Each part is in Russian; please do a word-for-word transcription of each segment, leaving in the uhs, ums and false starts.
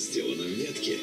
Сделано в Вятке.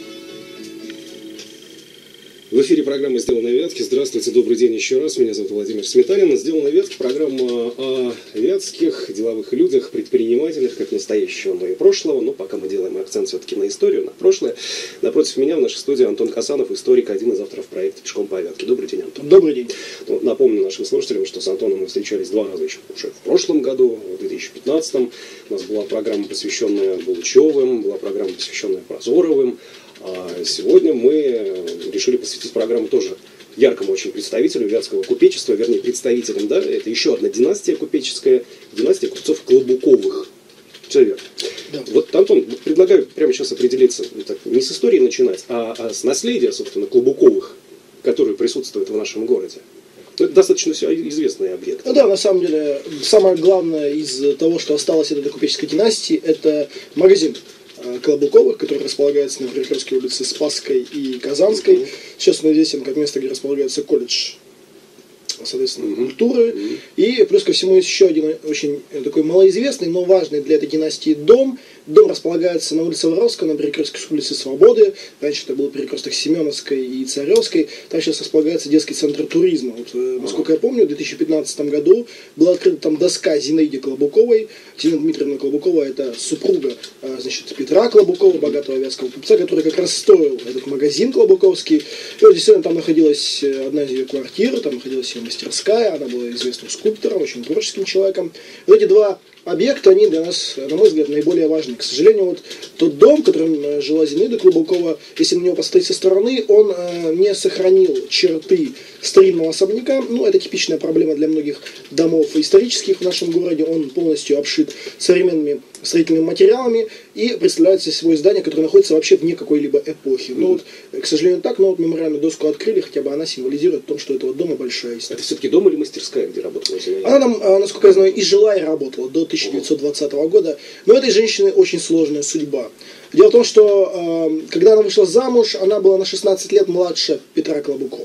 В эфире программа «Сделано в Вятке». Здравствуйте, добрый день еще раз. Меня зовут Владимир Сметанин. «Сделано в Вятке» — программа о вятских деловых людях, предпринимателях, как настоящего, но и прошлого. Но пока мы делаем акцент все-таки на историю, на прошлое. Напротив меня в нашей студии Антон Хасанов, историк, один из авторов проекта «Пешком по Вятке». Добрый день, Антон. Добрый день. Ну, напомню нашим слушателям, что с Антоном мы встречались два раза еще уже в прошлом году, в две тысячи пятнадцатом. У нас была программа, посвященная Булычевым, была программа, посвященная Прозоровым. А сегодня мы решили посвятить программу тоже яркому очень представителю вятского купечества, вернее, представителям, да, это еще одна династия купеческая, династия купцов Клобуковых. Все верно. Да. Вот, Антон, предлагаю прямо сейчас определиться, так, не с истории начинать, а, а с наследия, собственно, Клобуковых, которые присутствуют в нашем городе. Это достаточно все известный объект. Ну да, на самом деле, самое главное из того, что осталось от этой купеческой династии, это магазин Клобуковых, который располагается на Перекрестке улицы Спасской и Казанской. Mm-hmm. Сейчас он известен как место, где располагается колледж, соответственно, mm-hmm. культуры. Mm-hmm. И плюс ко всему есть еще один очень такой малоизвестный, но важный для этой династии дом. Дом располагается на улице Воровского, на перекрестке с улицы Свободы. Раньше это был перекресток Семеновской и Царевской. Там сейчас располагается детский центр туризма. Вот, насколько я помню, в две тысячи пятнадцатом году была открыта там доска Зинаиде Клобуковой. Зинаида Дмитриевна Клобукова — это супруга, значит, Петра Клобукова, богатого вятского купца, который как раз строил этот магазин клобуковский. И вот действительно там находилась одна из ее квартир, там находилась ее мастерская. Она была известным скульптором, очень творческим человеком. Вот эти два объекты, они для нас, на мой взгляд, наиболее важны. К сожалению, вот тот дом, в котором жила Зинаида Клобукова, если на него посмотреть со стороны, он э, не сохранил черты старинного особняка. Ну, это типичная проблема для многих домов исторических в нашем городе. Он полностью обшит современными строительными материалами и представляет собой здание, которое находится вообще вне какой-либо эпохи. Ну, вот, к сожалению, так, но вот мемориальную доску открыли, хотя бы она символизирует то, что у этого дома большая история. Это все-таки дом или мастерская, где работала Зинаида? Она там, насколько я знаю, и жила, и работала до тысяча девятьсот двадцатого года. Но у этой женщины очень сложная судьба. Дело в том, что э, когда она вышла замуж, она была на шестнадцать лет младше Петра Клобукова.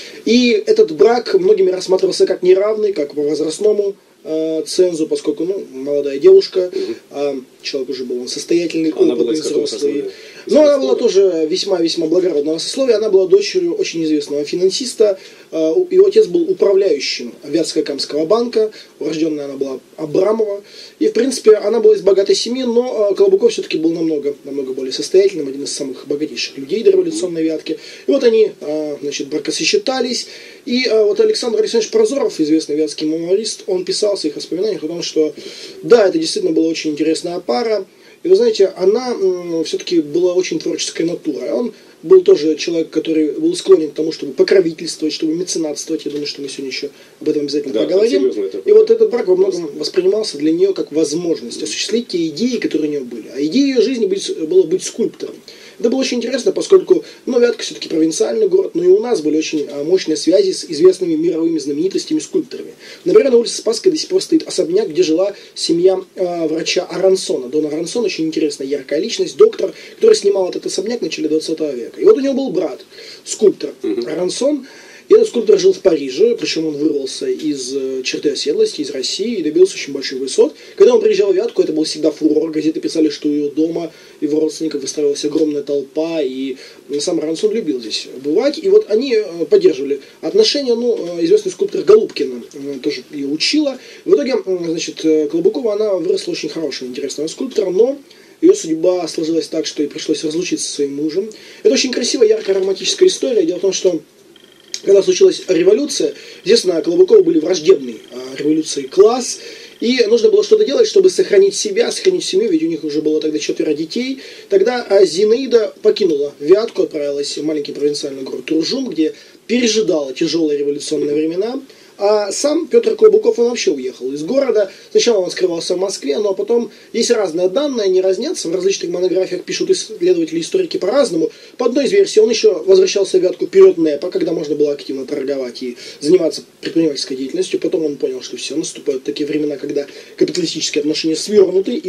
И этот брак многими рассматривался как неравный, как по возрастному э, цензу, поскольку, ну, молодая девушка, угу. а человек уже был он состоятельный, опытный, взрослый. Но она была тоже весьма-весьма благородного сословия. Она была дочерью очень известного финансиста. Его отец был управляющим Вятско-Камского банка. Урожденная она была Абрамова. И, в принципе, она была из богатой семьи, но Клобуков все-таки был намного, намного более состоятельным, один из самых богатейших людей до революционной Вятки. И вот они, значит, бракосочетались. И вот Александр Александрович Прозоров, известный вятский мемуарист, он писал в своих воспоминаниях о том, что да, это действительно была очень интересная пара. И вы знаете, она м, все-таки была очень творческой натурой. Он был тоже человек, который был склонен к тому, чтобы покровительствовать, чтобы меценатствовать. Я думаю, что мы сегодня еще об этом обязательно да, поговорим. И вот этот брак во многом воспринимался для нее как возможность осуществить те идеи, которые у нее были. А идеей ее жизни быть, было быть скульптором. Это было очень интересно, поскольку, ну, Вятка все-таки провинциальный город, но и у нас были очень мощные связи с известными мировыми знаменитостями, скульпторами. Например, на улице Спасской до сих пор стоит особняк, где жила семья э, врача Арансона. Дон Арансон — очень интересная, яркая личность, доктор, который снимал этот особняк в начале двадцатого века. И вот у него был брат, скульптор mm-hmm. Арансон. И этот скульптор жил в Париже, причем он вырвался из черты оседлости, из России, и добился очень больших высот. Когда он приезжал в Вятку, это был всегда фурор. Газеты писали, что у его дома, его родственников выстраивалась огромная толпа, и сам Арансон любил здесь бывать. И вот они поддерживали отношения. Ну, известный скульптор Голубкина тоже ее учила. В итоге, значит, Клобукова, она выросла очень хорошего, интересного скульптора, но ее судьба сложилась так, что ей пришлось разлучиться со своим мужем. Это очень красивая, яркая, романтическая история. Дело в том, что когда случилась революция, естественно, Клобуковы были враждебный а, революции класс, и нужно было что-то делать, чтобы сохранить себя, сохранить семью, ведь у них уже было тогда четверо детей. Тогда а, Зинаида покинула Вятку, отправилась в маленький провинциальный город Туржум, где пережидала тяжелые революционные времена. А сам Петр Клобуков, он вообще уехал из города. Сначала он скрывался в Москве, но потом есть разные данные, они разнятся. В различных монографиях пишут исследователи, историки по-разному. По одной из версий он еще возвращался в Вятку в период НЭПа, когда можно было активно торговать и заниматься предпринимательской деятельностью. Потом он понял, что все, наступают такие времена, когда капиталистические отношения свернуты, и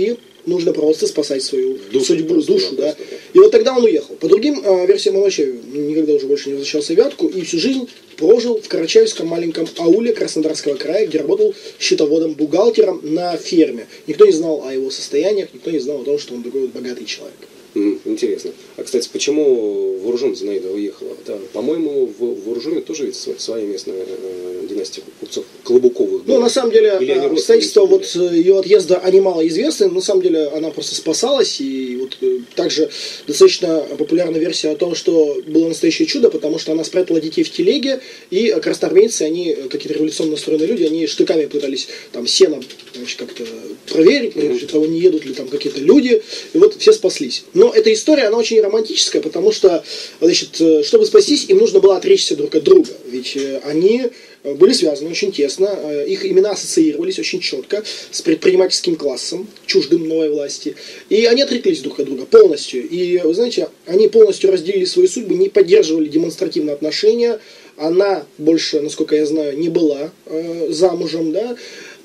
нужно просто спасать свою душу, судьбу, просто, душу, да, да. просто, да. И вот тогда он уехал. По другим э, версиям он вообще никогда уже больше не возвращался в Вятку и всю жизнь прожил в Карачаевском маленьком ауле Краснодарского края, где работал счетоводом-бухгалтером на ферме. Никто не знал о его состояниях, никто не знал о том, что он такой вот богатый человек. Интересно. А, кстати, почему в Уржум Зинаида уехала? Да, по-моему, в, в Уржуме тоже ведь своя местная э, династия купцов Клобуковых. Ну, на самом деле, обстоятельства вот ее отъезда, они мало известны. На самом деле, она просто спасалась. И вот э, также достаточно популярна версия о том, что было настоящее чудо, потому что она спрятала детей в телеге, и красноармейцы, они, какие-то революционно настроенные люди, они штыками пытались там сено значит, как-то проверить, mm-hmm. того не едут ли там какие-то люди. И вот все спаслись. Но эта история, она очень романтическая, потому что, значит, чтобы спастись, им нужно было отречься друг от друга. Ведь они были связаны очень тесно, их имена ассоциировались очень четко с предпринимательским классом, чуждым новой власти. И они отреклись друг от друга полностью. И, вы знаете, они полностью разделили свои судьбы, не поддерживали демонстративно отношения. Она больше, насколько я знаю, не была э, замужем, да,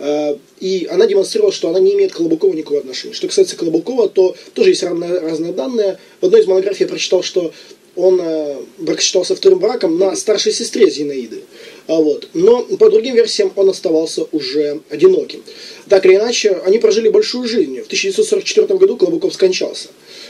и она демонстрировала, что она не имеет к Клобукову никакого отношения. Что касается Клобукова, то тоже есть разные, разные данные. В одной из монографий я прочитал, что он бракосочетался вторым браком на старшей сестре Зинаиды. Вот. Но по другим версиям он оставался уже одиноким. Так или иначе, они прожили большую жизнь. В тысяча девятьсот сорок четвёртом году Клобуков скончался.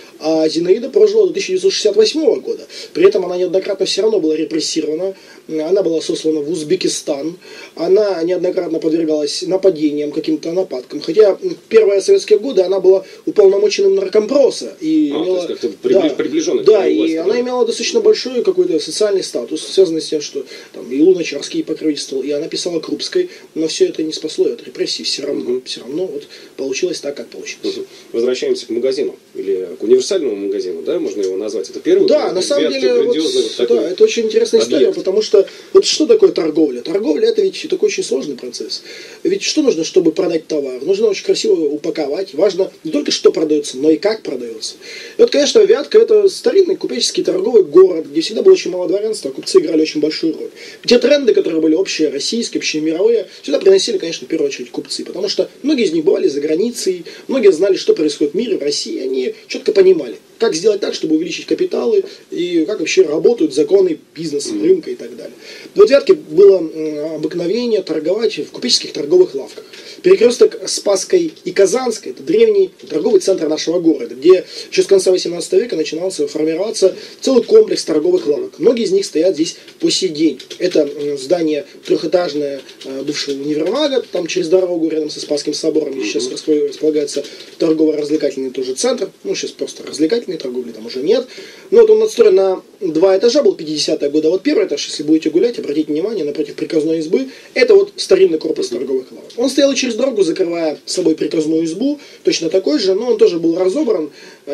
А Зинаида прожила до тысяча девятьсот шестьдесят восьмого года. При этом она неоднократно все равно была репрессирована. Она была сослана в Узбекистан. Она неоднократно подвергалась нападениям, каким-то нападкам. Хотя в первые советские годы она была уполномоченным наркомпроса. И а, имела, то есть как-то да, приближенная. Да, и власти, она да? имела достаточно большой какой-то социальный статус, связанный с тем, что там и Луначарский покровительствовал, и она писала Крупской. Но все это не спасло ее от репрессий. Все равно, угу. все равно вот получилось так, как получилось. Угу. Возвращаемся к магазину. Или к универсальному магазину, да, можно его назвать. Это первый. Да, на самом деле, вот, вот да, это очень интересная объект. История, потому что вот что такое торговля? Торговля это ведь такой очень сложный процесс. Ведь что нужно, чтобы продать товар? Нужно очень красиво упаковать. Важно не только что продается, но и как продается. И вот, конечно, Вятка это старинный купеческий торговый город, где всегда было очень мало дворянства, а купцы играли очень большую роль. Те тренды, которые были общие российские, общемировые, сюда приносили, конечно, в первую очередь купцы, потому что многие из них бывали за границей, многие знали, что происходит в мире, в России, они четко понимали, как сделать так, чтобы увеличить капиталы и как вообще работают законы бизнеса, рынка и так далее. Вот в Вятке было обыкновение торговать в купеческих торговых лавках. Перекресток Спасской и Казанской – это древний торговый центр нашего города, где еще с конца восемнадцатого века начинался формироваться целый комплекс торговых лавок. Многие из них стоят здесь по сей день. Это здание трехэтажное бывшего универмага, там через дорогу рядом со Спасским собором, где сейчас располагается торгово-развлекательный тоже центр. Ну, сейчас просто развлекательный, торговли там уже нет. Но вот он надстроен на два этажа, был пятидесятые годы. А вот первый этаж, если будете гулять, обратите внимание, напротив приказной избы, это вот старинный корпус торговых лавок. Он стоял через дорогу, закрывая с собой приказную избу, точно такой же, но он тоже был разобран.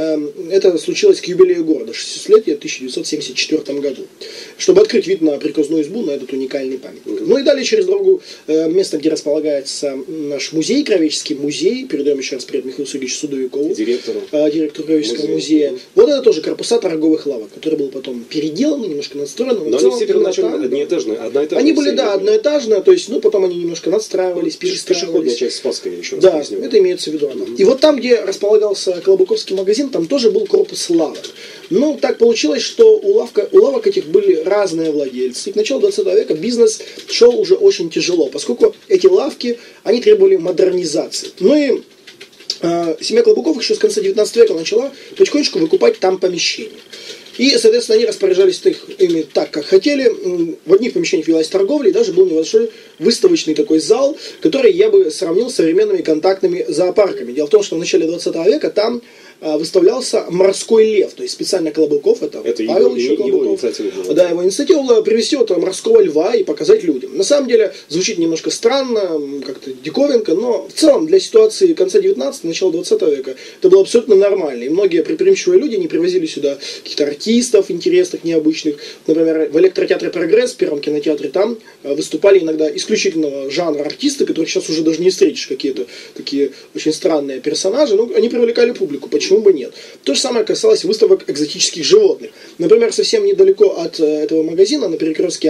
Это случилось к юбилею города, шестисотлетия в тысяча девятьсот семьдесят четвёртом году, чтобы открыть вид на приказную избу, на этот уникальный памятник. Ну и далее через дорогу место, где располагается наш музей, Кровеческий музей, передаем еще раз привет Михаилу Сергеевичу Судовикову, директору, директору Кровеческого музея. музея. Вот это тоже корпуса торговых лавок, который был потом переделан, немножко надстроен. Но они все первоначально одноэтажные, одноэтажные. Они были, да, одноэтажные, то есть, ну, потом они немножко надстраивались, перестраивались. Часть Спасская, еще раз да, поясню. это имеется в виду она. Mm-hmm. И вот там, где располагался Клобуковский магазин, там тоже был корпус лавок. Но так получилось, что у, лавка, у лавок этих были разные владельцы. И к началу двадцатого века бизнес шел уже очень тяжело, поскольку эти лавки, они требовали модернизации. Ну и э, семья Клобуковых еще с конца девятнадцатого века начала потихонечку выкупать там помещения. И, соответственно, они распоряжались ими так, как хотели. В одних помещениях велась торговля, и даже был небольшой выставочный такой зал, который я бы сравнил с современными контактными зоопарками. Дело в том, что в начале двадцатого века там выставлялся морской лев, то есть специально Клобуков, это, это Павел его, еще его Клобуков, инициатива. Да, его инициатива была привезти вот морского льва и показать людям. На самом деле звучит немножко странно, как-то диковинка, но в целом для ситуации конца девятнадцатого, начала двадцатого века это было абсолютно нормально. И многие предприимчивые люди не привозили сюда каких-то артистов интересных, необычных. Например, в электротеатре «Прогресс», в первом кинотеатре, там выступали иногда исключительного жанра артисты, которых сейчас уже даже не встретишь, какие-то такие очень странные персонажи, но они привлекали публику. Почему бы нет? То же самое касалось выставок экзотических животных. Например, совсем недалеко от этого магазина, на перекрестке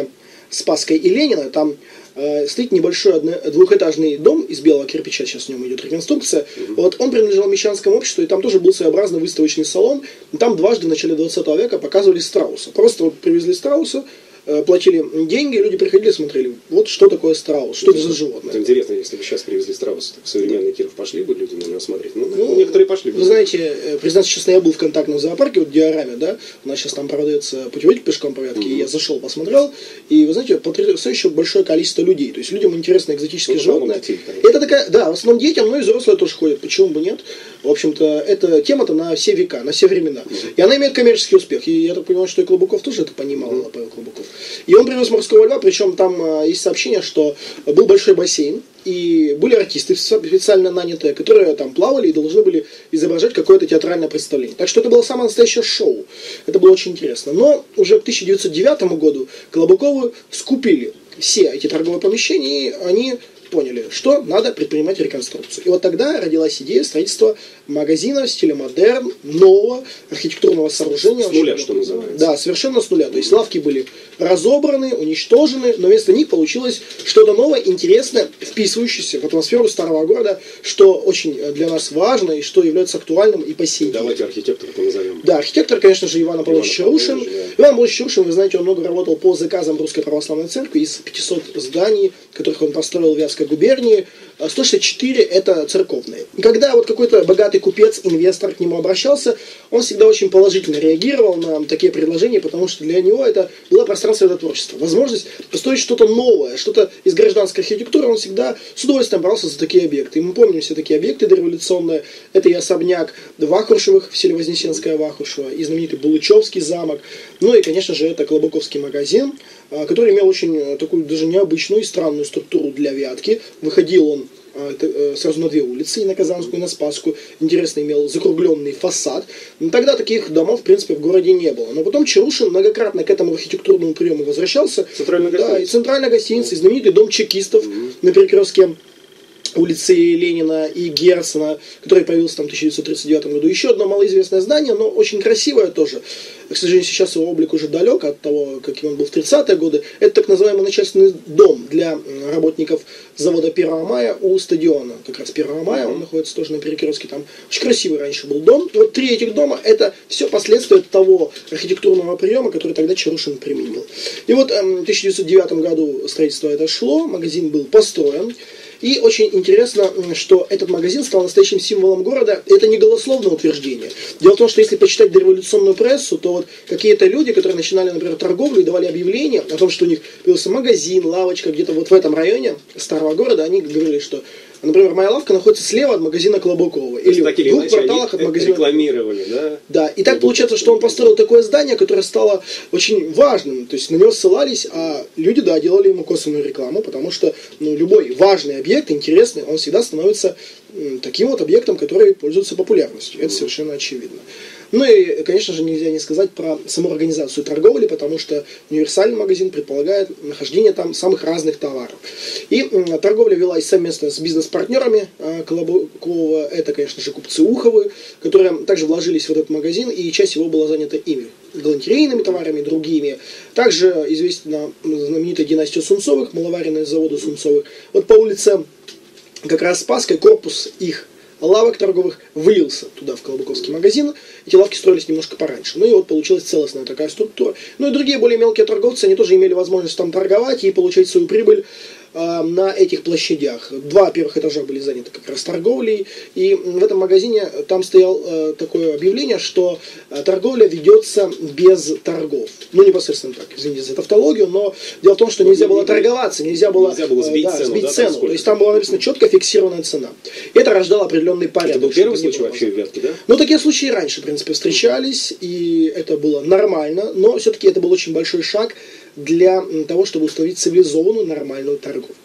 Спасской и Ленина, там э, стоит небольшой одно, двухэтажный дом из белого кирпича, сейчас в нем идет реконструкция. Mm-hmm. Вот он принадлежал Мещанскому обществу, и там тоже был своеобразный выставочный салон. И там дважды в начале двадцатого века показывали страуса. Просто вот привезли страуса, платили деньги, люди приходили и смотрели, вот что такое страус, что это, это за животное. Это интересно, если бы сейчас привезли страуса, в современный Киров пошли бы люди на него смотреть? Ну, ну, некоторые пошли бы. Вы знаете, признаться честно, я был в контактном зоопарке, вот в Диораме, да, у нас сейчас там продается путеводитель пешком по Вятке, mm-hmm. и я зашел, посмотрел, и вы знаете, потрясающе большое количество людей, то есть людям интересны экзотические ну, животные. Детей, это такая, да, в основном детям, но и взрослые тоже ходят, почему бы нет? В общем-то, эта тема-то на все века, на все времена. Mm-hmm. И она имеет коммерческий успех, и я так понимаю, что и Клобуков тоже это понимал, mm-hmm. Павел Клобуков. И он привез морского льва, причем там а, есть сообщение, что был большой бассейн, и были артисты специально нанятые, которые там плавали и должны были изображать какое-то театральное представление. Так что это было самое настоящее шоу. Это было очень интересно. Но уже к тысяча девятьсот девятому году Клобуковы скупили все эти торговые помещения, и они поняли, что надо предпринимать реконструкцию. И вот тогда родилась идея строительства магазина в стиле модерн, нового архитектурного сооружения. С нуля, что называется. Да, совершенно с нуля. То есть лавки были разобраны, уничтожены, но вместо них получилось что-то новое, интересное, вписывающееся в атмосферу старого города, что очень для нас важно и что является актуальным и по сей день. Давайте архитектора назовем. Да, архитектор, конечно же, Иван Аполлонович Чарушин. Да. Иван Аполлович Чарушин, вы знаете, он много работал по заказам Русской Православной Церкви, из пятисот зданий, которых он построил в Вятской губернии, сто шестьдесят четыре это церковные. И когда вот какой-то богатый купец, инвестор к нему обращался, он всегда очень положительно реагировал на такие предложения, потому что для него это было пространство для творчества. Возможность построить что-то новое, что-то из гражданской архитектуры, он всегда с удовольствием брался за такие объекты. И мы помним все такие объекты дореволюционные. Это и особняк Вахрушевых в селе Вознесенское Вахрушево, и знаменитый Булычевский замок. Ну и, конечно же, это Клобуковский магазин, который имел очень такую даже необычную и странную структуру для Вятки. Выходил он сразу на две улицы, и на Казанскую, и на Спасскую. Интересно, имел закругленный фасад. Но тогда таких домов, в принципе, в городе не было. Но потом Чарушин многократно к этому архитектурному приему возвращался. Центральная да, гостиница. И центральная гостиница, и знаменитый дом чекистов mm-hmm. на перекрестке улицы Ленина и Герцена, который появился там в тысяча девятьсот тридцать девятом году. Еще одно малоизвестное здание, но очень красивое тоже. К сожалению, сейчас его облик уже далек от того, каким он был в тридцатые годы. Это так называемый начальственный дом для работников завода первого мая у стадиона. Как раз первого мая, он находится тоже на перекрестке. Там очень красивый раньше был дом. И вот три этих дома, это все последствия того архитектурного приема, который тогда Чарушин применил. И вот в тысяча девятьсот девятом году строительство это шло, магазин был построен. И очень интересно, что этот магазин стал настоящим символом города. Это не голословное утверждение. Дело в том, что если почитать дореволюционную прессу, то вот какие-то люди, которые начинали, например, торговлю и давали объявление о том, что у них появился магазин, лавочка где-то вот в этом районе старого города, они говорили, что, например, моя лавка находится слева от магазина Клобукова. Или в двух кварталах от магазина. Рекламировали, да? Да. И так получается, что он построил такое здание, которое стало очень важным. То есть на него ссылались, а люди, да, делали ему косвенную рекламу, потому что ну, любой важный объект, интересный, он всегда становится м, таким вот объектом, который пользуется популярностью. Это совершенно очевидно. Ну и, конечно же, нельзя не сказать про саму организацию торговли, потому что универсальный магазин предполагает нахождение там самых разных товаров. И м, торговля велась совместно с бизнес-партнерами э, Клобукова. Это, конечно же, купцы Уховы, которые также вложились в этот магазин, и часть его была занята ими. Галантерейными товарами, другими. Также известна знаменитая династия Сунцовых, маловаренные заводы Сунцовых. Вот по улице как раз Спасской корпус их лавок торговых вылился туда, в Клобуковский магазин. Эти лавки строились немножко пораньше. Ну и вот получилась целостная такая структура. Ну и другие более мелкие торговцы, они тоже имели возможность там торговать и получать свою прибыль э, на этих площадях. Два первых этажа были заняты как раз торговлей. И в этом магазине там стояло э, такое объявление, что э, торговля ведется без торгов. Ну непосредственно так, извините за тавтологию, но дело в том, что нельзя было торговаться, нельзя было, нельзя было сбить, э, да, цену, сбить да, цену. там То есть там была написана четко фиксированная цена. И это рождало определенный порядок. Это был первый случай вообще в Вятке, да? Ну, такие случаи раньше, в принципе, встречались, и это было нормально, но все-таки это был очень большой шаг для того, чтобы установить цивилизованную, нормальную торговлю.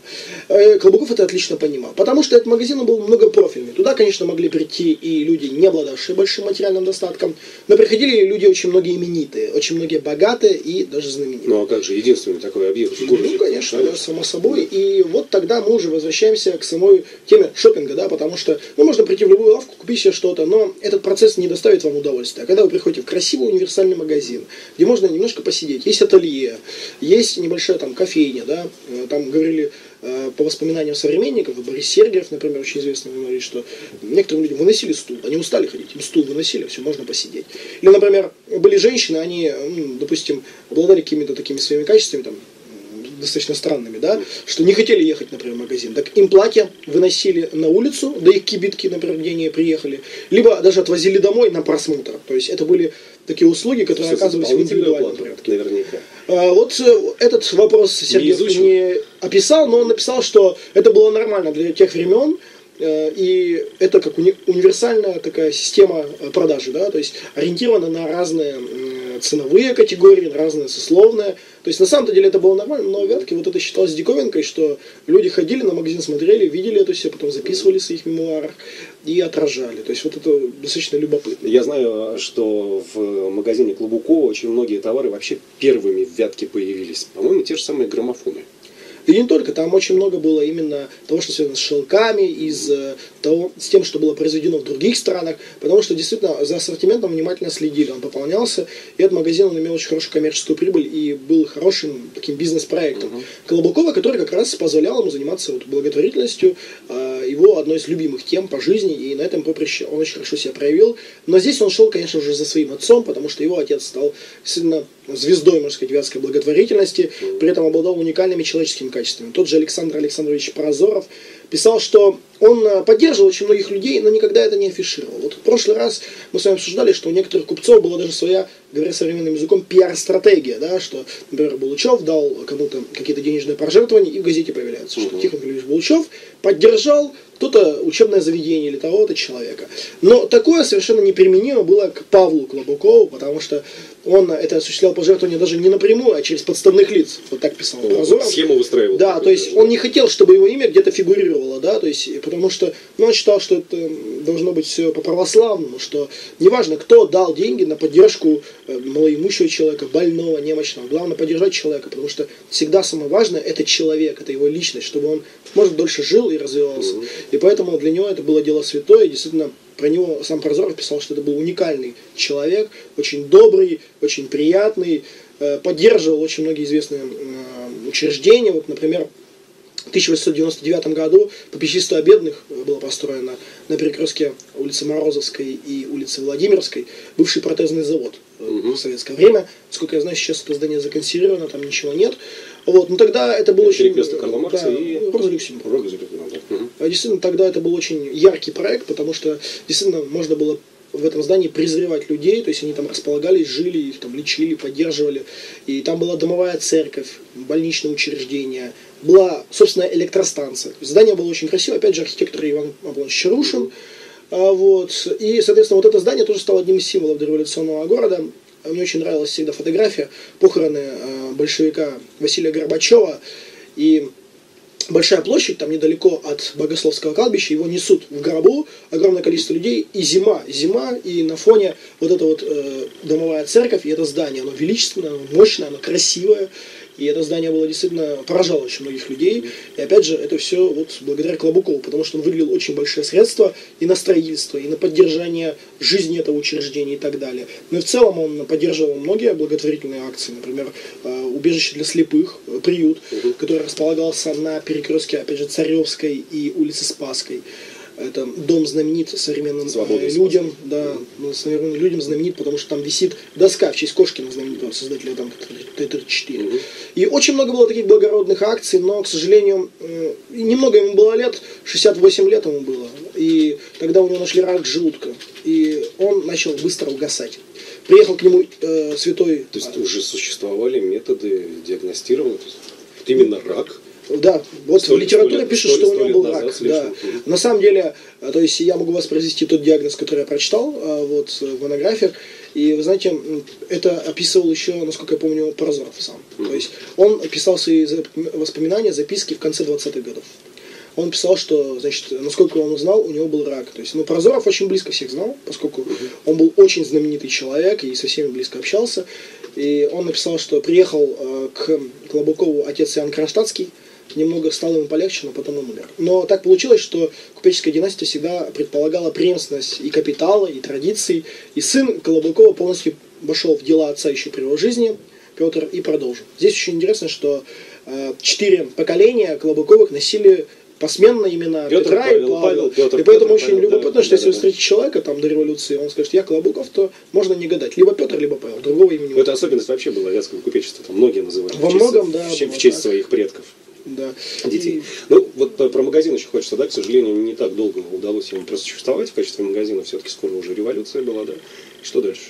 Клобуков это отлично понимал, потому что этот магазин был многопрофильный. Туда, конечно, могли прийти и люди, не обладавшие большим материальным достатком, но приходили люди очень многие именитые, очень многие богатые и даже знаменитые. Ну а как же, единственный такой объект в городе? Ну, конечно, да, само собой. И вот тогда мы уже возвращаемся к самой теме шопинга, да, потому что ну, можно прийти в любую лавку, купить себе что-то, но этот процесс не доставит вам удовольствия. А когда вы приходите в красивый универсальный магазин, где можно немножко посидеть, есть ателье, есть небольшая там кофейня, да, там говорили по воспоминаниям современников, Борис Сергиев, например, очень известный, говорит, что некоторым людям выносили стул, они устали ходить, им стул выносили, все, можно посидеть. Или, например, были женщины, они, ну, допустим, обладали какими-то такими своими качествами, там, достаточно странными, да, что не хотели ехать, например, в магазин. Так им платья выносили на улицу, до их кибитки, например, где они приехали, либо даже отвозили домой на просмотр. То есть это были такие услуги, которые оказывались в индивидуальном порядке. Наверняка. А, вот этот вопрос Сергей не, не описал, но он написал, что это было нормально для тех времен, и это как уни- универсальная такая система продажи, да, то есть ориентирована на разные ценовые категории, на разные сословные. То есть на самом-то деле это было нормально, но в Вятке вот это считалось диковинкой, что люди ходили на магазин, смотрели, видели это все, потом записывали в своих мемуарах и отражали. То есть вот это достаточно любопытно. Я знаю, что в магазине Клобукова очень многие товары вообще первыми в Вятке появились. По-моему, те же самые граммофоны. И не только, там очень много было именно того, что связано с шелками, из того, с тем, что было произведено в других странах, потому что действительно за ассортиментом внимательно следили, он пополнялся, и этот магазин он имел очень хорошую коммерческую прибыль и был хорошим таким бизнес-проектом uh-huh. Колобукова, который как раз позволял ему заниматься вот благотворительностью, его одной из любимых тем по жизни, и на этом поприще он очень хорошо себя проявил. Но здесь он шел, конечно, уже за своим отцом, потому что его отец стал действительно звездой, можно сказать, вятской благотворительности, при этом обладал уникальными человеческими качествами. Тот же Александр Александрович Прозоров писал, что он поддерживал очень многих людей, но никогда это не афишировал. Вот в прошлый раз мы с вами обсуждали, что у некоторых купцов была даже своя, говоря современным языком, пиар-стратегия, да, что, например, Булычев дал кому-то какие-то денежные пожертвования, и в газете появляется, что Тихон Григорьевич Булычев поддержал кто-то учебное заведение или того-то человека. Но такое совершенно неприменимо было к Павлу Клобукову, потому что он это осуществлял пожертвования даже не напрямую, а через подставных лиц. Вот так писал Прозоров. Схему выстраивал. Да, то есть он не хотел, чтобы его имя где-то фигурировало, да, то есть, потому что ну, он считал, что это должно быть все по-православному, что неважно, кто дал деньги на поддержку малоимущего человека, больного, немощного, главное поддержать человека, потому что всегда самое важное это человек, это его личность, чтобы он, может, дольше жил и развивался. Mm-hmm. И поэтому для него это было дело святое, и действительно про него сам Прозоров писал, что это был уникальный человек, очень добрый, очень приятный, поддерживал очень многие известные учреждения. Вот, например, в тысяча восемьсот девяносто девятом году попечительство о бедных было построено на перекрестке улицы Морозовской и улицы Владимирской, бывший протезный завод угу. в советское время. Насколько я знаю, сейчас это здание законсервировано, там ничего нет. Вот, но тогда это был очень... Перекресток Карла Маркса да, и... Роза Люксембург. Роза Люксембург, да. Угу. Действительно, тогда это был очень яркий проект, потому что действительно можно было в этом здании презревать людей, то есть они там располагались, жили, их там лечили, поддерживали. И там была домовая церковь, больничное учреждение, была, собственно, электростанция. Здание было очень красиво, опять же, архитектор Иван Аполлонович Чарушин. А, вот. И, соответственно, вот это здание тоже стало одним из символов дореволюционного города. Мне очень нравилась всегда фотография, похороны э, большевика Василия Горбачева. И большая площадь, там недалеко от Богословского кладбища, его несут в гробу огромное количество людей, и зима, зима, и на фоне вот эта вот э, домовая церковь, и это здание, оно величественное, оно мощное, оно красивое, и это здание было действительно, поражало очень многих людей, и опять же, это все вот благодаря Клобукову, потому что он выделил очень большие средства и на строительство, и на поддержание жизни этого учреждения и так далее. Но и в целом он поддерживал многие благотворительные акции, например, убежище для слепых, приют, угу. который располагался на перекрестке, опять же, Царевской и улицы Спасской. Это дом знаменит современным э, людям, да, современным людям знаменит, потому что там висит доска в честь Кошкина, знаменитого создателя там Т тридцать четыре. Угу. И очень много было таких благородных акций, но, к сожалению, э, немного ему было лет, шестьдесят восемь лет ему было, и тогда у него нашли рак желудка, и он начал быстро угасать. Приехал к нему э, святой... То есть уже существовали методы диагностирования? Вот именно рак? Да, вот Столь, в литературе лет, пишут, столь, что у него был назад, рак. слишком. Да. На самом деле, то есть я могу воспроизвести тот диагноз, который я прочитал вот, в монографиях. И вы знаете, это описывал еще, насколько я помню, Прозоров сам. Mm-hmm. То есть он писал свои воспоминания, записки в конце двадцатых годов. Он писал, что, значит, насколько он узнал, у него был рак. То есть, ну, Прозоров очень близко всех знал, поскольку mm-hmm. он был очень знаменитый человек и со всеми близко общался. И он написал, что приехал э, к Клобукову отец Иоанн Кронштадтский, немного стало ему полегче, но потом он умер. Но так получилось, что купеческая династия всегда предполагала преемственность и капитала, и традиций. И сын Клобукова полностью вошел в дела отца еще при его жизни, Петр, и продолжил. Здесь очень интересно, что э, четыре поколения Клобуковых носили посменно имена Петр, Петра Павел, и Павла. Павел, Петр, и поэтому Петр, очень Павел, любопытно, да, что если да, вы встретите человека там до революции, он скажет, я Клобуков, то можно не гадать. Либо Петр, либо Павел. Другого имени. Это особенность вообще была вятского купечества. Там многие называют Во в честь, многом, да, в, честь, было в честь так. своих предков. Да. Детей. И... Ну, вот про магазин очень хочется, да, к сожалению, не так долго удалось ему просто существовать в качестве магазина. Все-таки скоро уже революция была, да. Что дальше?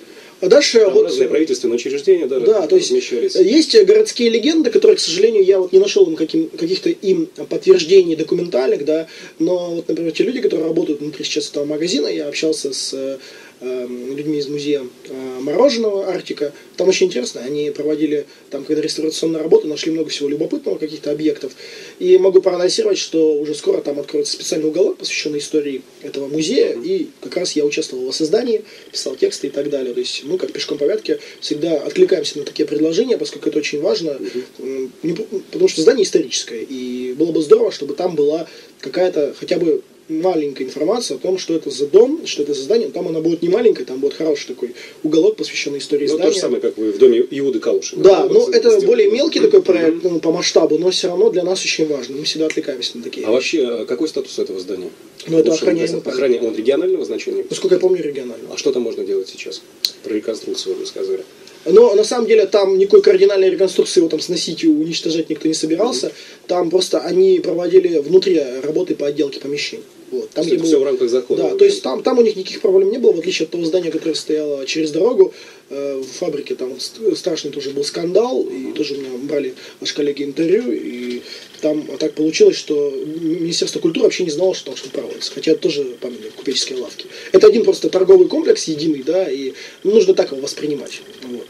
А дальше Там вот... разные правительственные учреждения, да, да, то есть есть городские легенды, которые, к сожалению, я вот не нашел им каким, каких-то им подтверждений документальных, да, но вот, например, те люди, которые работают внутри сейчас этого магазина, я общался с э, людьми из музея э, мороженого Арктика, там очень интересно, они проводили, там, когда реставрационные работы, нашли много всего любопытного, каких-то объектов, и могу проанонсировать, что уже скоро там откроется специальный уголок, посвященный истории этого музея, mm-hmm. и как раз я участвовал в его создании, писал тексты и так далее, то есть мы, как пешком по Вятке, всегда откликаемся на такие предложения, поскольку это очень важно, mm-hmm. не, потому что здание историческое, и было бы здорово, чтобы там была какая-то хотя бы маленькая информация о том, что это за дом, что это за здание. Там она будет не маленькая, там будет хороший такой уголок, посвященный истории ну, здания. То же самое, как вы в доме Иуды Калушина. Да, но это сделали. более мелкий такой проект, mm-hmm. ну, по масштабу, но все равно для нас очень важно. Мы всегда отвлекаемся на такие А вещи. вообще, какой статус этого здания? Ну, это охраняемый Охране... Он регионального значения? Насколько я помню, регионального. А что там можно делать сейчас? Про реконструкцию вы сказали. Но на самом деле там никакой кардинальной реконструкции его там сносить и уничтожать никто не собирался. Mm-hmm. Там просто они проводили внутри работы по отделке помещений. Вот. Там, это был... все в рамках закона. Да, то есть там, там у них никаких проблем не было, в отличие от того здания, которое стояло через дорогу. Э, в фабрике там страшный тоже был скандал, и тоже у меня брали наши коллеги интервью, и там так получилось, что Министерство культуры вообще не знало, что там что проводится. Хотя это тоже памятник купеческие лавки. Это один просто торговый комплекс единый, да, и нужно так его воспринимать. Вот.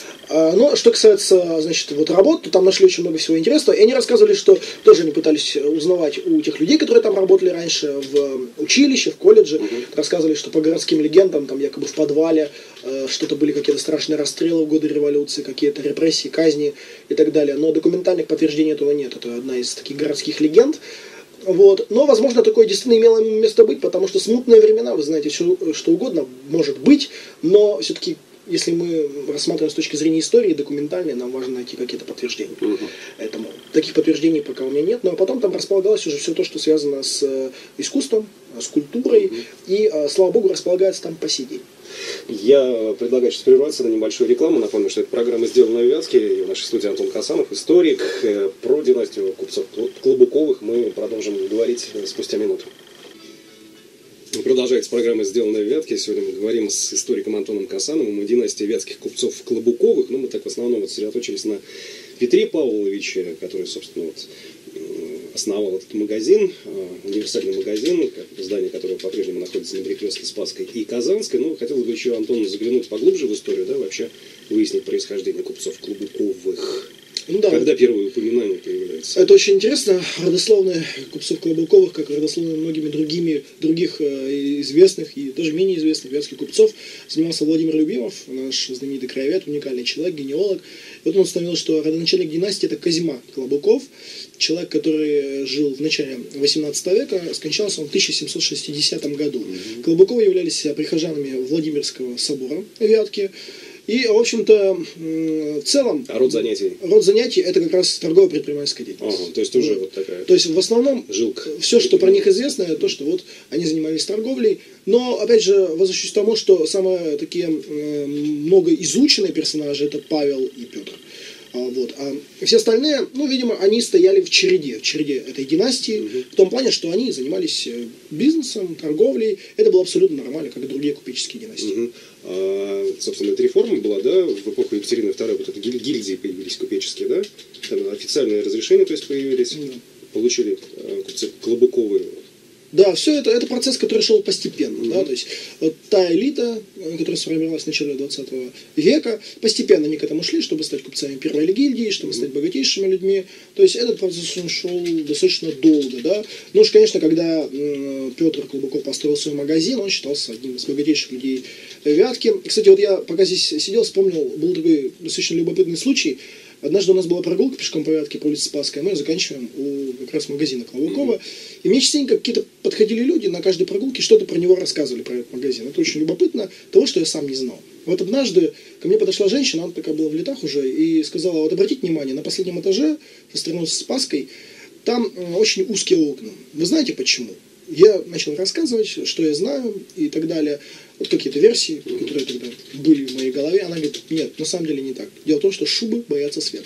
Но что касается, значит, вот работ, то там нашли очень много всего интересного. И они рассказывали, что тоже они пытались узнавать у тех людей, которые там работали раньше в училище, в колледже. Uh-huh. Рассказывали, что по городским легендам, там якобы в подвале э, что-то были какие-то страшные расстрелы в годы революции, какие-то репрессии, казни и так далее. Но документальных подтверждений этого нет. Это одна из таких городских легенд. Вот. Но, возможно, такое действительно имело место быть, потому что смутные времена, вы знаете, что, что угодно может быть, но все-таки если мы рассматриваем с точки зрения истории документальной, нам важно найти какие-то подтверждения. Uh-huh. Этому. Таких подтверждений пока у меня нет, но потом там располагалось уже все то, что связано с искусством, с культурой, uh-huh. и, слава богу, располагается там по сей день. Я предлагаю сейчас прерваться на небольшую рекламу. Напомню, что это программа «Сделана в Вятске», и в нашей студии Антон Касанов, историк. Про династию купцов Клобуковых мы продолжим говорить спустя минуту. Продолжается программа «Сделанная в Вятке». Сегодня мы говорим с историком Антоном Касановым о династии вятских купцов Клобуковых. Но мы так в основном вот сосредоточились на Петре Павловиче, который, собственно, вот, основал этот магазин, универсальный магазин, здание которого по-прежнему находится на перекрестке Спасской и Казанской. Но хотелось бы еще, Антон, заглянуть поглубже в историю, да, вообще выяснить происхождение купцов Клобуковых. Ну, да, когда вот первые упоминания появляются? Это очень интересно. Родословные купцов Клобуковых, как родословные многими другими других э, известных и даже менее известных вятских купцов, занимался Владимир Любимов, наш знаменитый краевед, уникальный человек, генеалог. И вот он установил, что родоначальник династии это Козьма Клобуков, человек, который жил в начале восемнадцатого века, скончался он в тысяча семьсот шестидесятом году. Mm-hmm. Клобуковы являлись прихожанами Владимирского собора в Вятке. И, в общем-то, в целом... А род занятий? Род занятий – это как раз торгово-предпринимательская деятельность. Ага, то есть уже вот, вот такая... То есть, в основном, жилка. Все, что про них известно, это то, что вот они занимались торговлей. Но, опять же, возвращусь к тому, что самые такие э, много изученные персонажи – это Павел и Петр. А, вот. А все остальные, ну, видимо, они стояли в череде, в череде этой династии, угу. в том плане, что они занимались бизнесом, торговлей. Это было абсолютно нормально, как и другие купеческие династии. Угу. А, собственно, эта реформа была, да, в эпоху Екатерины второй, вот это гильдии появились купеческие, да? Там официальные разрешения, то есть, появились, да. Получили купцы Клобуковы. Да, все это, это процесс, который шел постепенно. Mm-hmm. Да, то есть вот та элита, которая сформировалась в начале двадцатого века, постепенно они к этому шли, чтобы стать купцами первой гильдии, чтобы mm-hmm. стать богатейшими людьми. То есть этот процесс он шел достаточно долго. Да. Ну уж, конечно, когда э, Петр Клобуков построил свой магазин, он считался одним из богатейших людей Вятки. Кстати, вот я пока здесь сидел, вспомнил, был такой достаточно любопытный случай. Однажды у нас была прогулка пешком по Вятке по улице Спасской, мы заканчиваем у как раз магазина Клобукова. Mm-hmm. И мне частенько какие-то подходили люди, на каждой прогулке что-то про него рассказывали, про этот магазин. Это очень любопытно, того, что я сам не знал. Вот однажды ко мне подошла женщина, она такая была в летах уже, и сказала, вот обратите внимание, на последнем этаже, со стороны Спасской, там очень узкие окна. Вы знаете почему? Я начал рассказывать, что я знаю и так далее. Вот какие-то версии, которые тогда были в моей голове. Она говорит, нет, на самом деле не так. Дело в том, что шубы боятся света.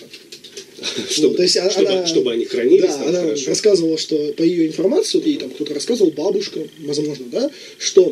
Чтобы, вот, то есть чтобы, она, чтобы они хранились. Да, она хорошо. Рассказывала, что по ее информации, вот ей там кто-то рассказывал, бабушка, возможно, да, что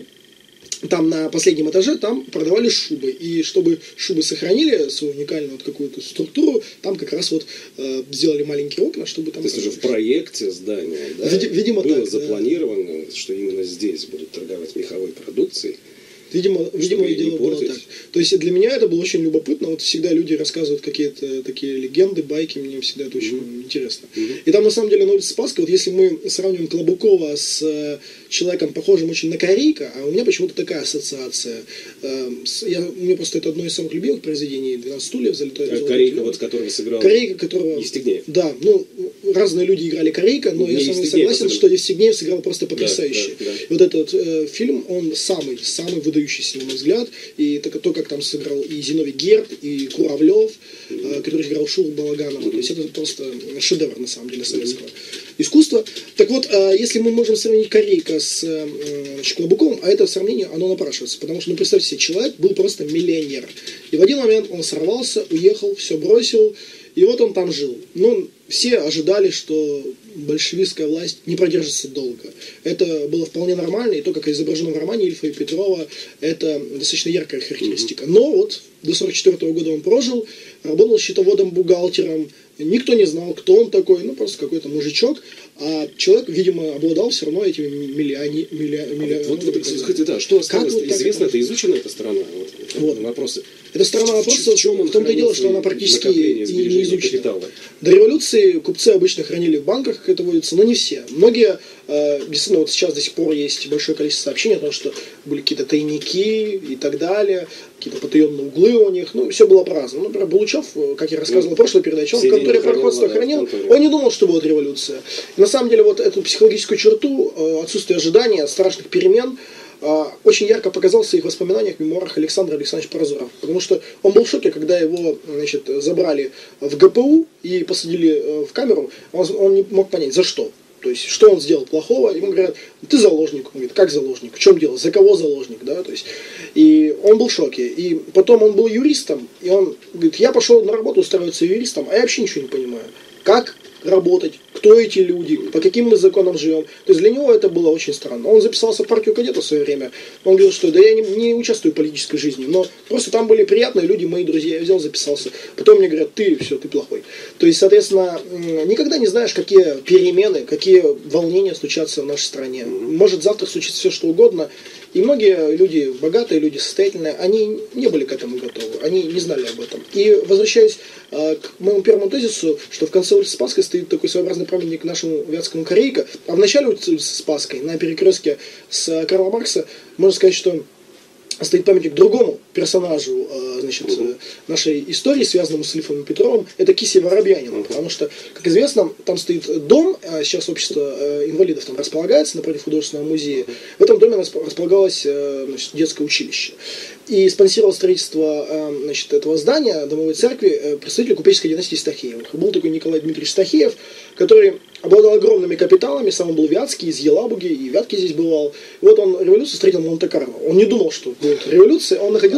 там на последнем этаже там продавали шубы. И чтобы шубы сохранили свою уникальную вот какую-то структуру, там как раз вот э, сделали маленькие окна, чтобы там... То есть уже в проекте здания, да, видимо, было так, запланировано, да. Что именно здесь будут торговать меховой продукцией. Видимо, видимо дело было так. То есть для меня это было очень любопытно. Вот всегда люди рассказывают какие-то такие легенды, байки, мне всегда это очень mm-hmm. интересно. Mm-hmm. И там на самом деле на улице Спасской, вот если мы сравним Клобукова с э, человеком, похожим очень на Корейка, а у меня почему-то такая ассоциация. Э, с, я, у меня просто это одно из самых любимых произведений, «двенадцать стульев», «Залитой а Корейка, вот которого сыграл Корейка, которого... Евстигнеев. Да, ну, разные люди играли Корейка, но не я с вами согласен, что Евстигнеев сыграл просто потрясающе. Да, да, да. И вот этот э, фильм, он самый, самый выдающийся, на мой взгляд, и то, то, как там сыграл и Зиновий Герд, и Куравлев, mm-hmm. э, который играл Шуру Балаганова, mm-hmm. то есть это просто шедевр, на самом деле, советского mm-hmm. искусства. Так вот, э, если мы можем сравнить Корейка с э, значит, Клобуковым, а это сравнение, оно напрашивается, потому что, ну, представьте себе, человек был просто миллионер, и в один момент он сорвался, уехал, все бросил, и вот он там жил. Ну, все ожидали, что большевистская власть не продержится долго. Это было вполне нормально, и то, как изображено в романе Ильфа и Петрова, это достаточно яркая характеристика. Но вот до сорок четвёртого года он прожил, работал счетоводом-бухгалтером, никто не знал, кто он такой, ну просто какой-то мужичок, а человек, видимо, обладал все равно этими миллиони... миллиони, миллиони вот, вот, вот, да, что осталось? Вот известно, это изучена эта сторона? Вот, вот. Вопросы. Эта сторона вопроса в, в том-то и дело, что она практически и не изучена. Капитала. До революции купцы обычно хранили в банках, как это водится, но не все. Многие, э, действительно, вот сейчас до сих пор есть большое количество сообщений о том, что были какие-то тайники и так далее, какие-то потаенные углы у них, ну, все было по-разному. Например, Булычев, как я рассказывал ну, в прошлой передаче, он в конторе пароходства хранил, он не думал, что будет революция. И на самом деле, вот эту психологическую черту, э, отсутствие ожидания, страшных перемен, очень ярко показал в своих воспоминаниях, в мемуарах Александра Александровича Прозоров. Потому что он был в шоке, когда его, значит, забрали в ГПУ и посадили в камеру. Он, он не мог понять, за что. То есть, что он сделал плохого. Ему говорят, ты заложник. Он говорит, как заложник? В чем дело? За кого заложник? Да? То есть, и он был в шоке. И потом он был юристом. И он говорит, я пошел на работу устраиваться юристом, а я вообще ничего не понимаю. Как работать, кто эти люди, по каким мы законам живем. То есть для него это было очень странно. Он записался в партию кадетов в свое время. Он говорил, что да я не, не участвую в политической жизни, но просто там были приятные люди, мои друзья. Я взял, записался. Потом мне говорят, ты все, ты плохой. То есть, соответственно, никогда не знаешь, какие перемены, какие волнения случатся в нашей стране. Может завтра случится все, что угодно. И многие люди, богатые люди, состоятельные, они не были к этому готовы, они не знали об этом. И возвращаясь э, к моему первому тезису, что в конце улицы Спасской стоит такой своеобразный памятник нашему вятскому Корейка, а в начале улицы Спасской, на перекрестке с Карла Маркса, можно сказать, что стоит памятник другому персонажу э, значит, uh-huh. нашей истории, связанному с Ильфом и Петровым, это Кисей Воробьянин. Uh-huh. Потому что, как известно, там стоит дом, э, сейчас общество э, инвалидов там располагается напротив художественного музея. Uh-huh. В этом доме располагалось э, значит, детское училище. И спонсировал строительство э, значит, этого здания, домовой церкви, э, представитель купеческой династии Стахеевых. Был такой Николай Дмитриевич Стахеев, который обладал огромными капиталами, сам он был вятский, из Елабуги, и Вятки здесь бывал. И вот он революцию встретил в Монте-Карло. Он не думал, что будет революция, он находился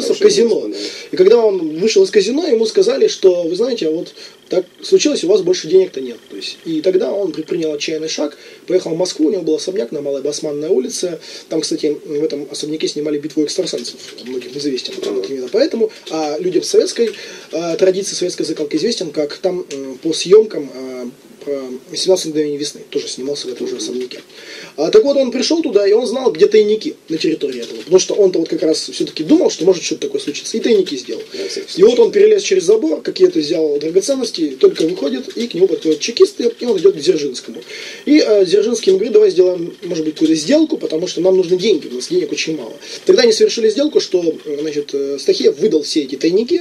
устроился в казино. И когда он вышел из казино, ему сказали, что, вы знаете, вот так случилось, у вас больше денег-то нет. То есть, и тогда он предпринял отчаянный шаг, поехал в Москву, у него был особняк на Малой Басманной улице. Там, кстати, в этом особняке снимали «Битву экстрасенсов», многим известен uh-huh. именно поэтому. А людям советской э, традиции, советской закалки известен, как там э, по съемкам э, «семнадцать мгновений весны» тоже снимался в этом же особняке. А, так вот, он пришел туда, и он знал, где тайники на территории этого. Потому что он-то вот как раз все-таки думал, что может что-то такое случиться. И тайники сделал. И вот он перелез через забор, какие-то взял драгоценности, только выходит, и к нему подходят чекисты, и он идет к Дзержинскому. И э, Дзержинский ему говорит: давай сделаем, может быть, какую-то сделку, потому что нам нужны деньги, у нас денег очень мало. Тогда они совершили сделку, что, значит, Стахеев выдал все эти тайники,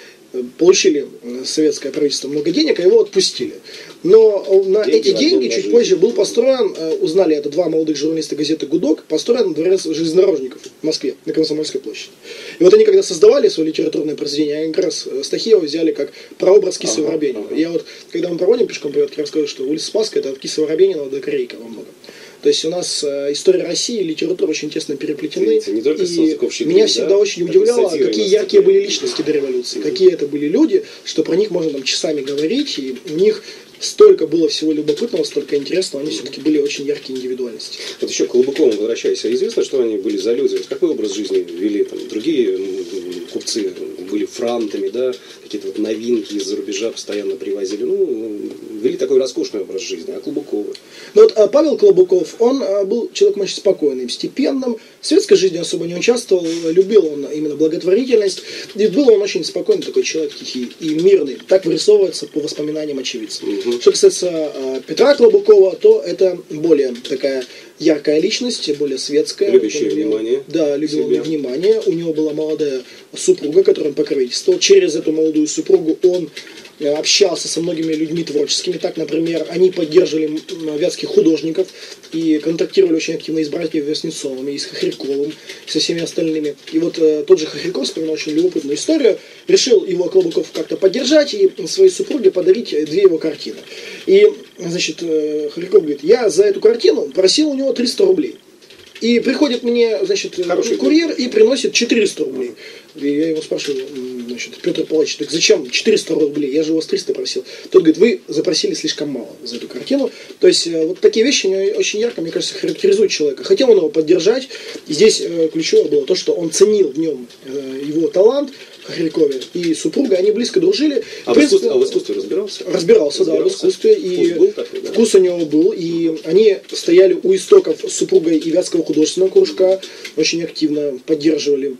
получили советское правительство много денег, а его отпустили. Но на деньги, эти деньги чуть позже был построен, узнали это два молодых журналиста газеты «Гудок», построен дворец железнодорожников в Москве, на Комсомольской площади. И вот они, когда создавали свое литературное произведение, они как раз Стахеева взяли как прообраз Киса-Воробьянинова. Ага. Я вот, когда мы проводим пешком привет, я расскажу, что улица Спасская — это от Киса-Воробьянинова до Корейка во многом. То есть у нас э, история России и литература очень тесно переплетены. Не только и меня всегда да? очень удивляло, какие яркие были личности до революции, mm-hmm. какие это были люди, что про них можно там часами говорить, и у них столько было всего любопытного, столько интересного, они mm-hmm. все-таки были очень яркие индивидуальности. Вот еще к Клобукову возвращаясь, известно, что они были за люди, какой образ жизни вели там другие купцы, были франтами, да, какие-то вот новинки из-за рубежа постоянно привозили, ну, вели такой роскошный образ жизни, а Клобуковы? Ну вот а Павел Клобуков, он а, был человеком очень спокойным, степенным, в светской жизни особо не участвовал, любил он именно благотворительность, и был он очень спокойный такой человек, тихий и мирный, так вырисовывается по воспоминаниям очевидцев. Угу. Что касается а, Петра Клобукова, то это более такая яркая личность, более светская. Любящая внимание. Да, любил внимание. У него была молодая супруга, которую он покровительствовал. Через эту молодую супругу он общался со многими людьми творческими. Так, например, они поддерживали вятских художников и контактировали очень активно и с братьями Васнецовыми, и с Хохряковым, и со всеми остальными. И вот э, тот же Хохряков, вспоминал очень любопытную историю, решил его Клобуков как-то поддержать и своей супруге подарить две его картины. И, значит, э, Хохряков говорит: я за эту картину просил у него триста рублей. И приходит мне, значит, хороший курьер и приносит четыреста рублей. И я его спрашиваю: значит, Петр Павлович, так зачем четыреста рублей? Я же у вас триста просил. Тот говорит: вы запросили слишком мало за эту картину. То есть вот такие вещи очень ярко, мне кажется, характеризуют человека. Хотел он его поддержать. И здесь ключевое было то, что он ценил в нем его талант, Хохрякове, и супруга, они близко дружили. А в, принципе, а в искусстве разбирался? Разбирался, разбирался, да, в искусстве. И вкус, был такой, да? Вкус у него был. И они стояли у истоков с супругой и Вятского художественного кружка, очень активно поддерживали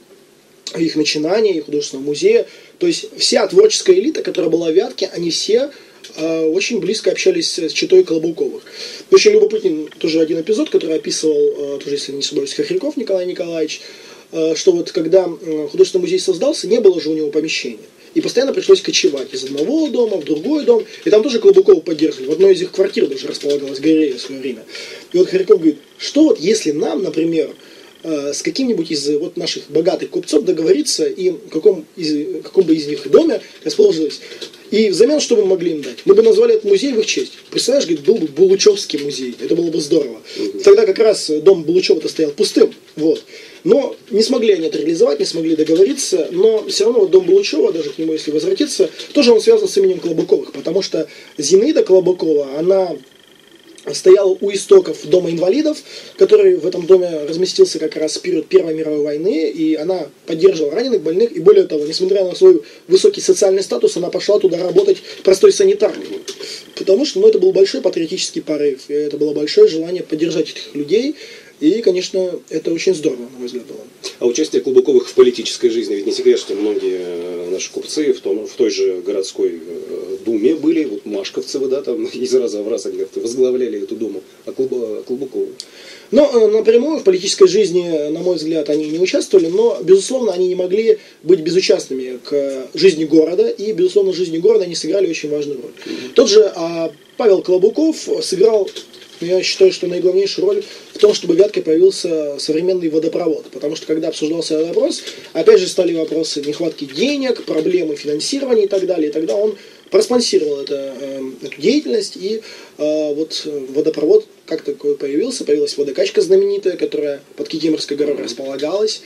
их начинания, их художественного музея. То есть вся творческая элита, которая была в Вятке, они все э, очень близко общались с четой Клобуковых. Очень любопытен тоже один эпизод, который описывал, э, тоже, если не ошибаюсь, Хохряков Николай Николаевич, что вот когда художественный музей создался, не было же у него помещения. И постоянно пришлось кочевать из одного дома в другой дом. И там тоже Клобукова поддерживали. В одной из их квартир даже располагалась галерея в свое время. И вот Хохряков говорит: что вот если нам, например, с каким-нибудь из вот наших богатых купцов договориться, и в каком, из, каком бы из них доме расположилось, и взамен что бы мы могли им дать? Мы бы назвали этот музей в их честь. Представляешь, говорит, был бы Булычевский музей. Это было бы здорово. Mm-hmm. Тогда как раз дом Булычева-то стоял пустым. Вот. Но не смогли они это реализовать, не смогли договориться. Но все равно вот дом Булычева, даже к нему если возвратиться, тоже он связан с именем Клобуковых. Потому что Зинаида Клобукова, она стоял у истоков дома инвалидов, который в этом доме разместился как раз в период Первой мировой войны, и она поддерживала раненых, больных, и более того, несмотря на свой высокий социальный статус, она пошла туда работать простой санитаркой, потому что ну, это был большой патриотический порыв, и это было большое желание поддержать этих людей, и, конечно, это очень здорово, на мой взгляд, было. А участие Клобуковых в политической жизни, ведь не секрет, что многие наши купцы в, том, в той же городской думе были, вот машковцевы, да, там из раза в раз они как-то возглавляли эту думу, а Клобуковы? Но напрямую в политической жизни, на мой взгляд, они не участвовали, но, безусловно, они не могли быть безучастными к жизни города, и, безусловно, в жизни города они сыграли очень важную роль. Mm-hmm. Тот же а, Павел Клобуков сыграл, я считаю, что наиглавнейшую роль в том, чтобы в Вятке появился современный водопровод. Потому что, когда обсуждался этот вопрос, опять же стали вопросы нехватки денег, проблемы финансирования и так далее. И тогда он проспонсировал это, э, эту деятельность, и э, вот водопровод как такой появился. Появилась водокачка знаменитая, которая под Кикиморской горой располагалась.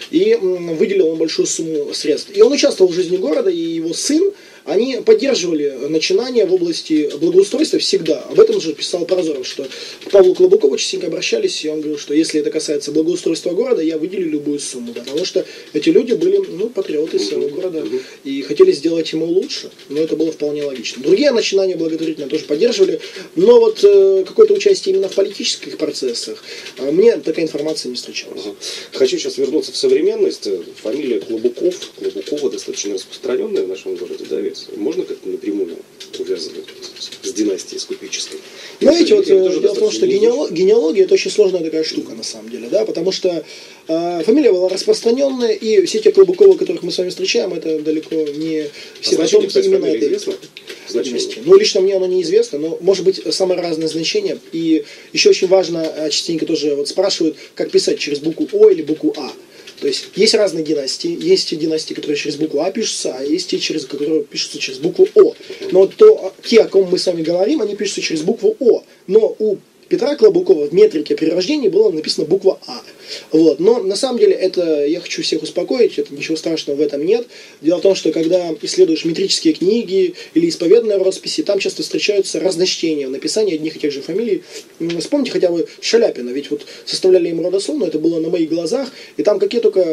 и выделил ему большую сумму средств. И он участвовал в жизни города, и его сын, они поддерживали начинания в области благоустройства всегда. Об этом же писал Прозоров, что к Павлу Клобукову частенько обращались, и он говорил, что если это касается благоустройства города, я выделю любую сумму, потому что эти люди были, ну, патриоты своего города и хотели сделать ему лучше, но это было вполне логично. Другие начинания благотворительные тоже поддерживали, но вот э, какое-то участие именно в политических процессах, э, мне такая информация не встречалась. Ага. Хочу сейчас вернуться в современность. Фамилия Клобуков, Клобукова достаточно распространенная в нашем городе, да, ведь можно как-то напрямую увязывать с династией, с купеческой? Знаете, вот дело в том, что генеалог, генеалогия это очень сложная такая штука на самом деле, да, потому что э, фамилия была распространенная, и все те Клобуковы, которых мы с вами встречаем, это далеко не все а потомки именно этой известно? Значение? Ну, лично мне оно неизвестно, но может быть самые разные значения. И еще очень важно, частенько тоже вот спрашивают, как писать, через букву О или букву А. То есть есть разные династии, есть династии, которые через букву А пишутся, а есть те, через, которые пишутся через букву О. Но то, те, о ком мы с вами говорим, они пишутся через букву О. Но у Петра Клобукова в метрике при рождении была написана буква А. Вот. Но на самом деле это, я хочу всех успокоить, это ничего страшного в этом нет. Дело в том, что когда исследуешь метрические книги или исповедные росписи, там часто встречаются разночтения в написании одних и тех же фамилий. Вспомните хотя бы Шаляпина, ведь вот составляли ему родословную, это было на моих глазах, и там какие только,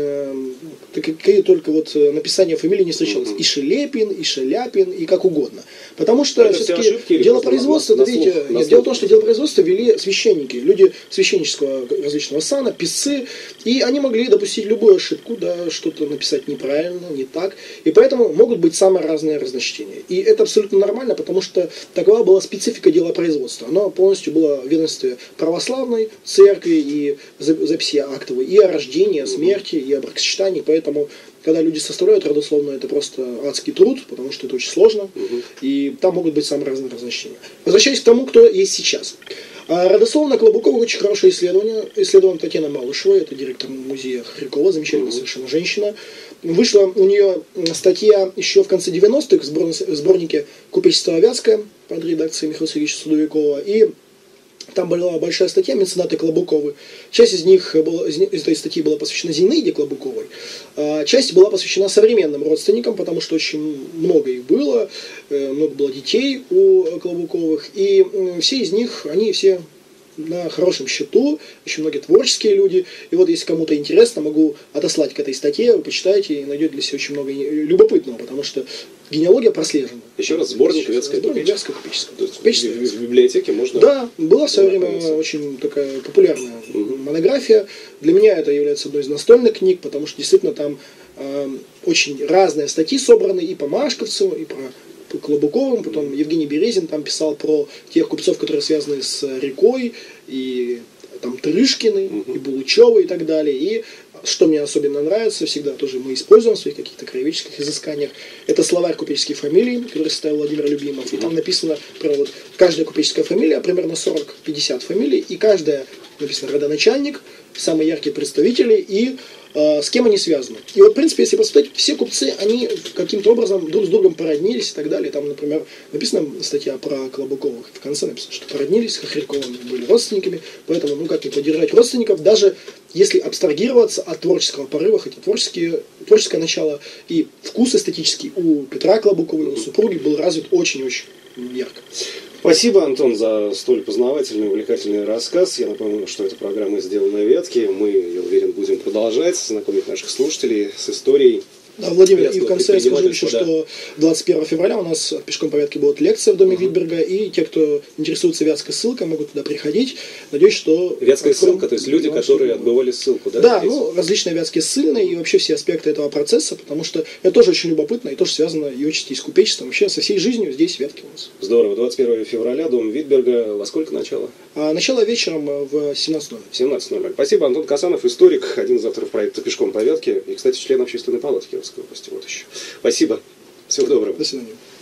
какие только вот написания фамилий не встречалось. И Шелепин, и Шаляпин, и как угодно. Потому что все-таки дело производства, видите, нет, дело в том, что дело производства вели священники, люди священнического различного сана, писцы, и они могли допустить любую ошибку, да, что-то написать неправильно, не так, и поэтому могут быть самые разные разночтения. И это абсолютно нормально, потому что такова была специфика делопроизводства. Оно полностью было в ведомстве православной церкви и записи актовой, и о рождении, о смерти, и о бракосочетании, поэтому когда люди составляют родословную, это просто адский труд, потому что это очень сложно, угу. И там могут быть самые разные разночтения. Возвращаясь к тому, кто есть сейчас. Родословная Клобукова очень хорошее исследование. Исследование Татьяна Малышева, это директор музея Хрякова, замечательная угу. совершенно женщина. Вышла у нее статья еще в конце девяностых в сборнике «Купечество Вятское» под редакцией Михаила Сергеевича Судовикова. И там была большая статья «Меценаты Клобуковы». Часть из них, была, из этой статьи была посвящена Зинаиде Клобуковой, а часть была посвящена современным родственникам, потому что очень много их было, много было детей у Клобуковых, и все из них, они все на хорошем счету, очень многие творческие люди. И вот если кому-то интересно, могу отослать к этой статье, вы почитаете и найдете для себя очень много любопытного, потому что генеалогия прослежена. Еще раз, сборник Вятское купечество. То есть купечество. В, в библиотеке можно... Да, была в свое время очень такая популярная угу. монография. Для меня это является одной из настольных книг, потому что действительно там э, очень разные статьи собраны и по Машковцу, и про Клобуковым, потом Евгений Березин там писал про тех купцов, которые связаны с рекой, и там Трышкины, угу. и Булычевы и так далее. И что мне особенно нравится, всегда тоже мы используем в своих каких-то краеведческих изысканиях, это словарь купеческих фамилий, который составил Владимир Любимов. И там написано про вот каждая купеческая фамилия, примерно сорок-пятьдесят фамилий, и каждая написано родоначальник, самые яркие представители и э, с кем они связаны. И вот, в принципе, если посмотреть, все купцы, они каким-то образом друг с другом породнились и так далее. Там, например, написана статья про Клобуковых. В конце написано, что породнились с Хохряковыми, были родственниками. Поэтому, ну как не поддержать родственников, даже если абстрагироваться от творческого порыва, хотя творческие, творческое начало и вкус эстетический у Петра Клобукова, его супруги, был развит очень-очень ярко. Спасибо, Антон, за столь познавательный и увлекательный рассказ. Я напомню, что эта программа «Сделана в Вятке». Мы, я уверен, будем продолжать знакомить наших слушателей с историей. Да, Владимир, и в конце я скажу еще, да. что двадцать первого февраля у нас пешком по Вятке будет лекция в доме uh-huh. Витберга, и те, кто интересуется Вятской ссылкой, могут туда приходить. Надеюсь, что... Вятская ссылка, то есть люди, которые отбывали ссылку, да? Да, ну, различные вятские ссыльные и вообще все аспекты этого процесса, потому что это тоже очень любопытно и тоже связано и отчасти с купечеством, вообще со всей жизнью здесь, в Вятке у нас. Здорово. двадцать первого февраля, дом Витберга. Во сколько начало? А, начало вечером в семнадцать ноль ноль. В семнадцать ноль ноль. Спасибо, Антон Касанов, историк, один из авторов проекта «Пешком по Вятке» и, кстати, член Общественной палаты Кировской области. Вот еще. Спасибо. Всего доброго. До свидания.